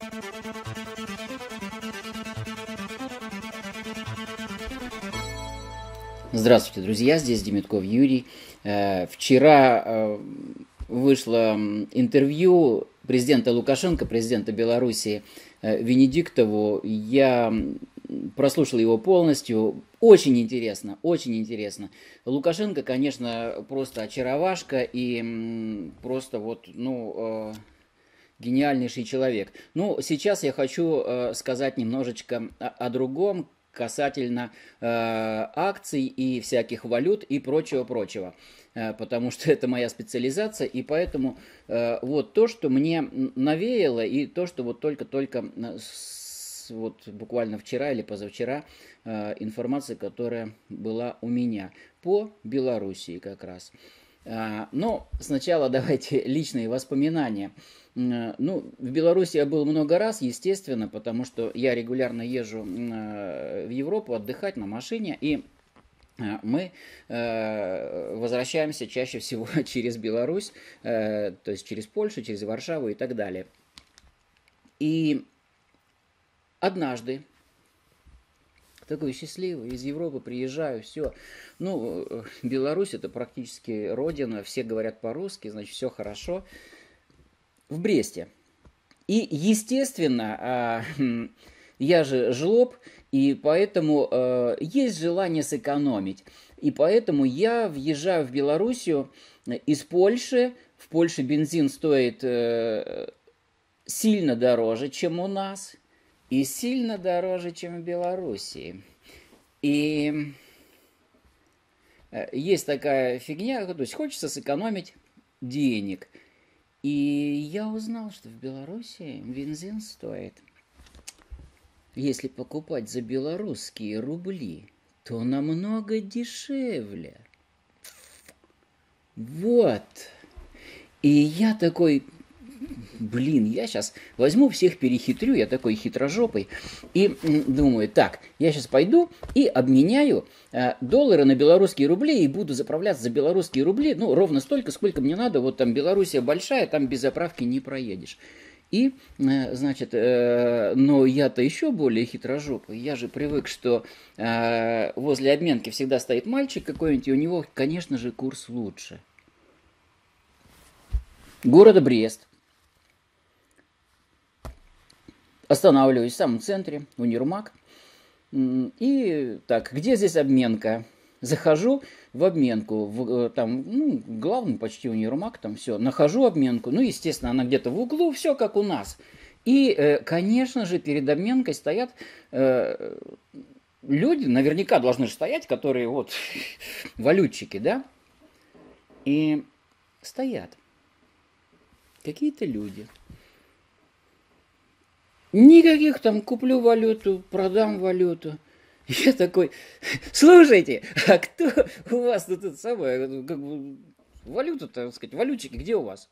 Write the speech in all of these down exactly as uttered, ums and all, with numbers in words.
Здравствуйте, друзья, здесь Демитков Юрий. Вчера вышло интервью президента Лукашенко, президента Белоруссии Венедиктову. Я прослушал его полностью. Очень интересно, очень интересно. Лукашенко, конечно, просто очаровашка и просто вот, ну, гениальнейший человек. Ну, сейчас я хочу сказать немножечко о, о другом, касательно э, акций и всяких валют и прочего-прочего. Э, потому что это моя специализация, и поэтому э, вот то, что мне навеяло, и то, что вот только-только с, вот буквально вчера или позавчера э, информация, которая была у меня по Белоруссии как раз. Э, но сначала давайте личные воспоминания. Ну, в Беларуси я был много раз, естественно, потому что я регулярно езжу в Европу отдыхать на машине, и мы возвращаемся чаще всего через Беларусь, то есть через Польшу, через Варшаву и так далее. И однажды, такой счастливый, из Европы приезжаю, все. Ну, Беларусь это практически родина, все говорят по-русски, значит, все хорошо. В Бресте. И, естественно, я же жлоб, и поэтому есть желание сэкономить. И поэтому я въезжаю в Белоруссию из Польши. В Польше бензин стоит сильно дороже, чем у нас, и сильно дороже, чем в Белоруссии. И есть такая фигня, то есть хочется сэкономить денег. И я узнал, что в Беларуси бензин стоит, если покупать за белорусские рубли, то намного дешевле. Вот. И я такой, блин, я сейчас возьму всех перехитрю, я такой хитрожопый, и думаю, так, я сейчас пойду и обменяю э, доллары на белорусские рубли и буду заправляться за белорусские рубли, ну, ровно столько, сколько мне надо, вот там Белоруссия большая, там без заправки не проедешь. И, э, значит, э, но я-то еще более хитрожопый, я же привык, что э, возле обменки всегда стоит мальчик какой-нибудь, и у него, конечно же, курс лучше. Города Брест. Останавливаюсь в самом центре, универмаг. И так, где здесь обменка? Захожу в обменку, в, там, ну, главный почти универмаг, там все. Нахожу обменку, ну, естественно, она где-то в углу, все как у нас. И, конечно же, перед обменкой стоят э, люди, наверняка должны же стоять, которые вот валютчики, да? И стоят какие-то люди. Никаких там куплю валюту, продам валюту. Я такой, слушайте, а кто у вас тут это самое, как бы, валюта, так сказать, валютчики, где у вас?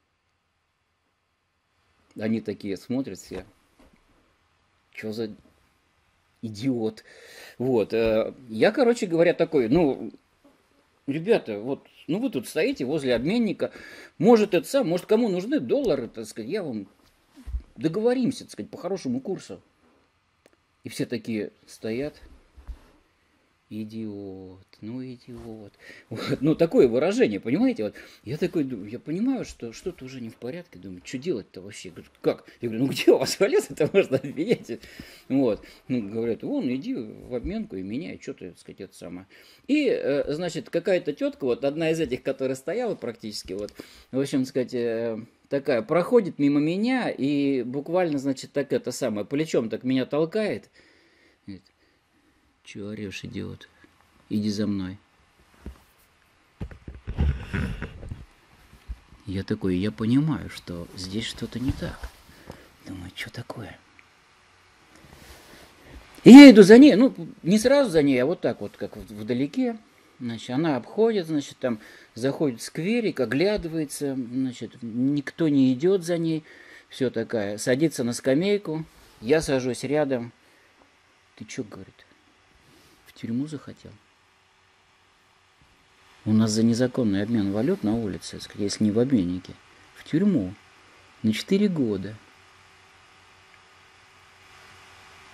Они такие смотрят все. Что за идиот? Вот, я, короче говоря, такой, ну, ребята, вот, ну вы тут стоите возле обменника, может это сам, может кому нужны доллары, так сказать, я вам... Договоримся, так сказать, по хорошему курсу. И все такие стоят. Идиот, ну идиот. Вот, ну, такое выражение, понимаете? Вот я такой думаю, я понимаю, что что-то уже не в порядке. Думаю, что делать-то вообще? Говорю, как? Я говорю, ну где у вас валюта-то можно обменять? Вот. Ну, говорят, вон, иди в обменку и меняй, что ты, так сказать, это самое. И, э, значит, какая-то тетка, вот одна из этих, которая стояла практически, вот, в общем, так сказать, э, такая, проходит мимо меня и буквально, значит, так это самое, плечом так меня толкает. Говорит, чего орешь, идиот? Иди за мной. Я такой, я понимаю, что здесь что-то не так. Думаю, что такое? И я иду за ней, ну, не сразу за ней, а вот так вот, как вдалеке. Значит, она обходит, значит, там заходит в скверик, оглядывается, значит, никто не идет за ней. Все такая, садится на скамейку, я сажусь рядом. Ты что, говорит, в тюрьму захотел? У нас за незаконный обмен валют на улице, если не в обменнике, в тюрьму на четыре года.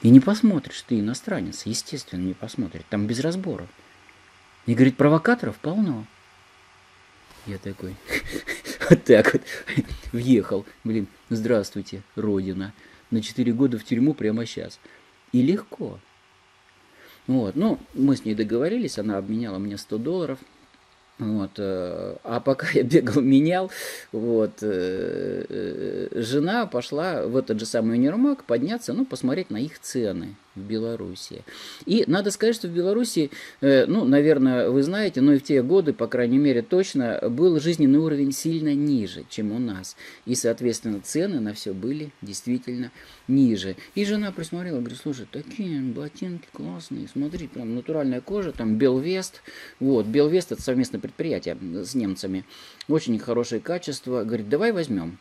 И не посмотришь, ты иностранец, естественно, не посмотрит. Там без разборов. И говорит, провокаторов полно. Я такой, вот так вот, въехал. Блин, здравствуйте, Родина. На четыре года в тюрьму прямо сейчас. И легко. Вот, ну, мы с ней договорились, она обменяла мне сто долларов. Вот, а пока я бегал, менял, вот, жена пошла в этот же самый универмаг подняться, ну, посмотреть на их цены в Беларуси. И надо сказать, что в Беларуси, ну, наверное, вы знаете, но и в те годы, по крайней мере, точно, был жизненный уровень сильно ниже, чем у нас. И, соответственно, цены на все были действительно ниже. И жена присмотрела, говорит, слушай, такие ботинки классные, смотри, прям натуральная кожа, там Белвест. Вот, Белвест это совместное предприятие с немцами. Очень хорошее качество. Говорит, давай возьмем.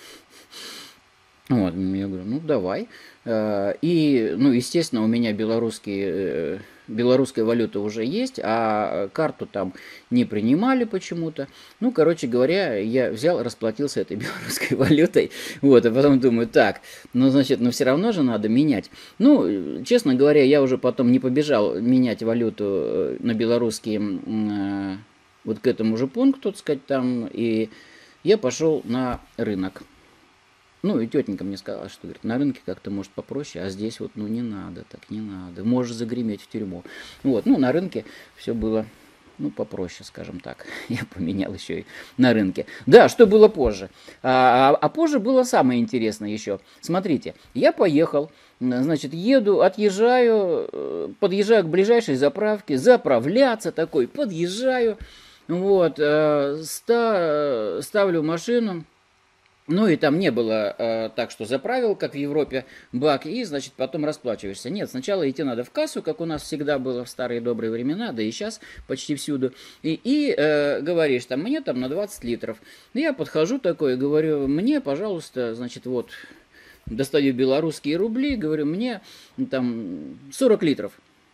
Вот, я говорю, ну давай. И, ну, естественно, у меня белорусские, белорусская валюта уже есть, а карту там не принимали почему-то. Ну, короче говоря, я взял, расплатился этой белорусской валютой. Вот, а потом думаю, так, ну, значит, ну, все равно же надо менять. Ну, честно говоря, я уже потом не побежал менять валюту на белорусские, вот к этому же пункту, так сказать, там, и я пошел на рынок. Ну, и тетенька мне сказала, что, говорит, на рынке как-то может попроще, а здесь вот, ну, не надо, так не надо, можешь загреметь в тюрьму. Вот, ну, на рынке все было, ну, попроще, скажем так. Я поменял еще и на рынке. Да, что было позже? А, а, а позже было самое интересное еще. Смотрите, я поехал, значит, еду, отъезжаю, подъезжаю к ближайшей заправке, заправляться такой, подъезжаю, вот, ста, ставлю машину. Ну и там не было э, так, что заправил, как в Европе, бак, и, значит, потом расплачиваешься. Нет, сначала идти надо в кассу, как у нас всегда было в старые добрые времена, да и сейчас почти всюду. И, и э, говоришь, там, мне там на двадцать литров. И я подхожу такой и говорю, мне, пожалуйста, значит, вот, достаю белорусские рубли, говорю, мне там сорок литров.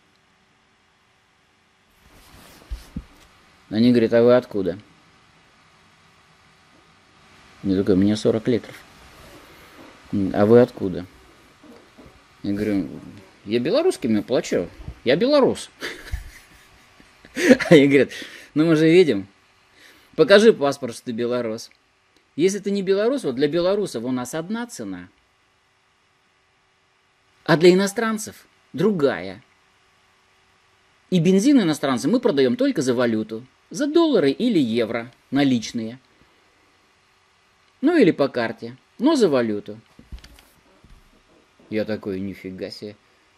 Они говорят, а вы откуда? Я такой, мне сорок литров. А вы откуда? Я говорю, я белорусскими плачу. Я белорус. Они говорят, ну мы же видим. Покажи паспорт, что ты белорус. Если ты не белорус, вот для белорусов у нас одна цена. А для иностранцев другая. И бензин иностранцам мы продаем только за валюту. За доллары или евро наличные. Ну или по карте, но за валюту. Я такой, нифига себе.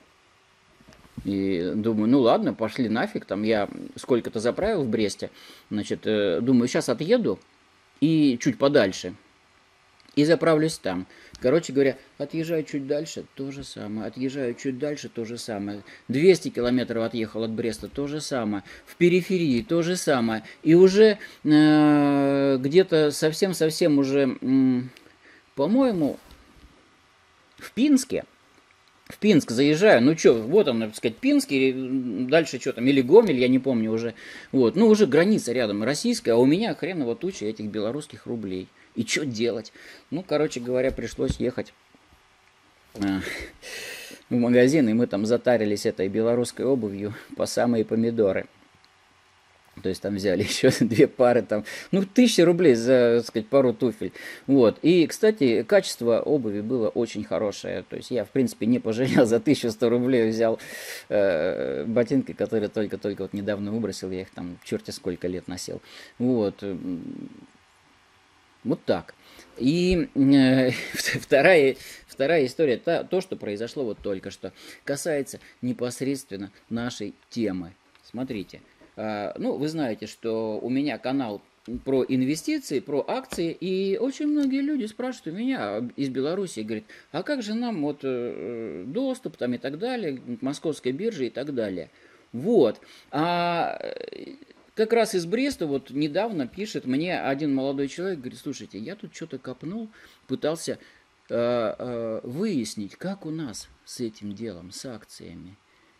И думаю, ну ладно, пошли нафиг. Там я сколько-то заправил в Бресте. Значит, думаю, сейчас отъеду и чуть подальше. И заправлюсь там. Короче говоря, отъезжаю чуть дальше, то же самое. Отъезжаю чуть дальше, то же самое. двести километров отъехал от Бреста, то же самое. В периферии то же самое. И уже э, где-то совсем-совсем уже, э, по-моему, в Пинске. В Пинск заезжаю, ну что, вот он, так сказать, Пинск, или дальше что там, или Гомель, я не помню уже. Вот, ну уже граница рядом российская, а у меня хреново туча этих белорусских рублей. И что делать? Ну, короче говоря, пришлось ехать э, в магазин, и мы там затарились этой белорусской обувью по самые помидоры. То есть там взяли еще две пары, там, ну, тысяча рублей за, так сказать, пару туфель. Вот. И, кстати, качество обуви было очень хорошее. То есть я, в принципе, не пожалел, за тысячу сто рублей взял э, ботинки, которые только-только вот недавно выбросил. Я их там черти сколько лет носил. Вот. Вот так. И э, вторая, вторая история, та, то, что произошло вот только что, касается непосредственно нашей темы. Смотрите. Ну, вы знаете, что у меня канал про инвестиции, про акции, и очень многие люди спрашивают у меня из Беларуси, говорят, а как же нам вот доступ там и так далее, к московской бирже и так далее. Вот. А как раз из Бреста вот недавно пишет мне один молодой человек, говорит, слушайте, я тут что-то копнул, пытался э, э, выяснить, как у нас с этим делом, с акциями.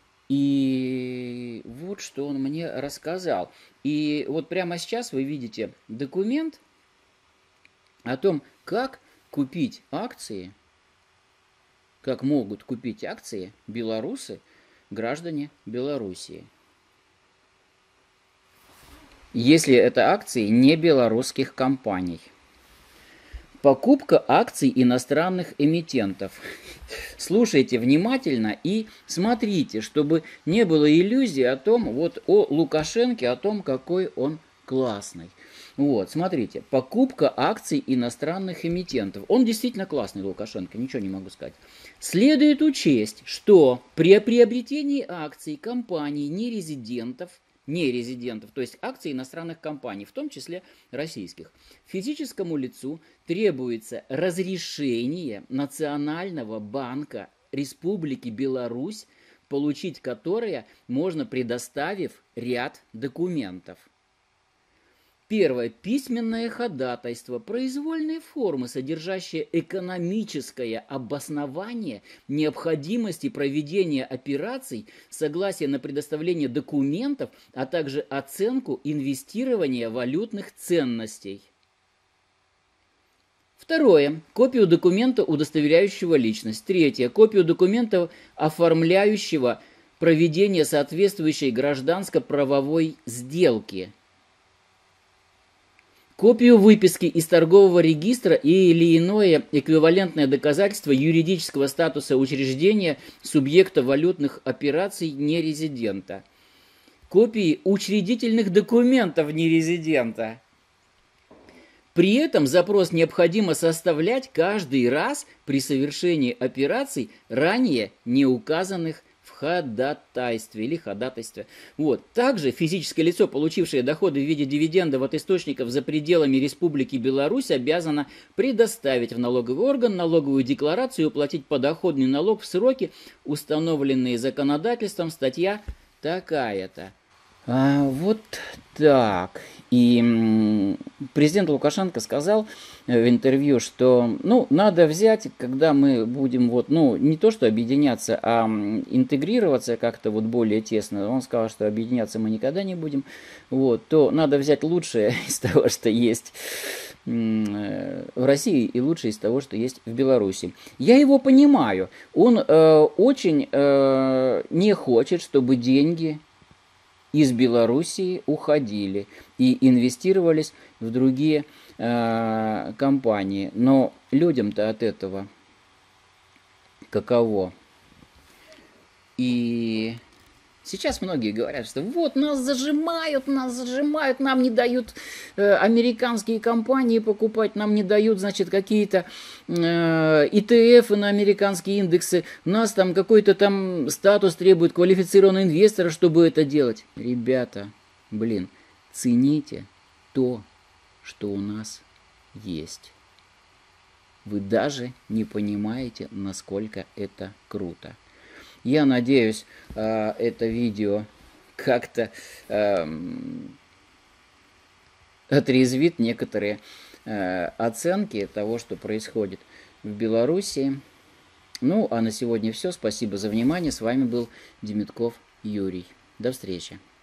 И вот что он мне рассказал. И вот прямо сейчас вы видите документ о том, как купить акции, как могут купить акции белорусы, граждане Белоруссии, если это акции не белорусских компаний. Покупка акций иностранных эмитентов. Слушайте внимательно и смотрите, чтобы не было иллюзий о том, вот о Лукашенке, о том, какой он классный. Вот, смотрите, покупка акций иностранных эмитентов. Он действительно классный, Лукашенко, ничего не могу сказать. Следует учесть, что при приобретении акций компаний нерезидентов, нерезидентов, то есть акций иностранных компаний, в том числе российских, физическому лицу требуется разрешение Национального банка Республики Беларусь, получить которое можно, предоставив ряд документов. Первое. Письменное ходатайство произвольной формы, содержащее экономическое обоснование необходимости проведения операций, согласие на предоставление документов, а также оценку инвестирования валютных ценностей. Второе. Копию документа, удостоверяющего личность. Третье. Копию документа, оформляющего проведение соответствующей гражданско-правовой сделки. Копию выписки из торгового регистра или иное эквивалентное доказательство юридического статуса учреждения субъекта валютных операций нерезидента. Копии учредительных документов нерезидента. При этом запрос необходимо составлять каждый раз при совершении операций, ранее не указанных в ходатайстве или ходатайстве. Вот. Также физическое лицо, получившее доходы в виде дивидендов от источников за пределами Республики Беларусь, обязано предоставить в налоговый орган налоговую декларацию и уплатить подоходный налог в сроки, установленные законодательством, статья такая-то. А, вот так. И м, президент Лукашенко сказал в интервью, что ну, надо взять, когда мы будем вот, ну, не то что объединяться, а интегрироваться как-то вот более тесно. Он сказал, что объединяться мы никогда не будем. Вот, то надо взять лучшее из того, что есть в России, и лучшее из того, что есть в Беларуси. Я его понимаю. Он э, очень э, не хочет, чтобы деньги из Белоруссии уходили и инвестировались в другие э, компании. Но людям-то от этого каково? И сейчас многие говорят, что вот нас зажимают, нас зажимают, нам не дают э, американские компании покупать, нам не дают, значит, какие-то э, и тэ эфы на американские индексы, у нас там какой-то там статус требует квалифицированного инвестора, чтобы это делать. Ребята, блин, цените то, что у нас есть. Вы даже не понимаете, насколько это круто. Я надеюсь, это видео как-то отрезвит некоторые оценки того, что происходит в Беларуси. Ну, а на сегодня все. Спасибо за внимание. С вами был Демитков Юрий. До встречи.